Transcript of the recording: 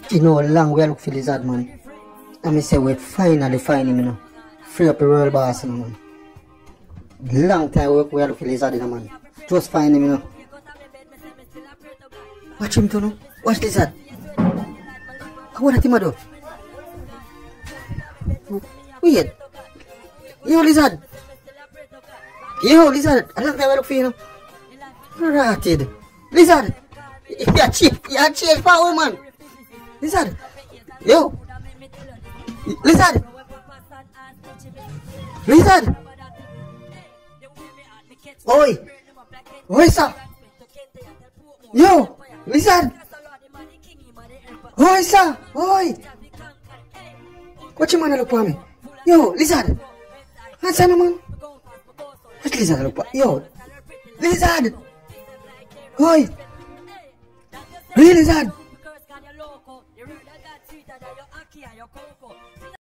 You know, long we look for lizard, man. And me say we finally find him, you know. Free up the world boss, you know, man. Long time we look for lizard, you know, man. Just find him, you know. Watch him, too, no? Watch lizard. What did he do? Wait. Yo, lizard. Yo, lizard. I long time we look for you, you know. Ratted. Lizard. You're cheap for woman. Lizard. Yo. Lizard. Lizard. Oi. Oi, sir. Yo. Lizard. Oi, sir. Oi. What you man look for me? Yo, lizard. Answer no man. What lizard look for? Yo. Lizard. Oi. Hey, lizard.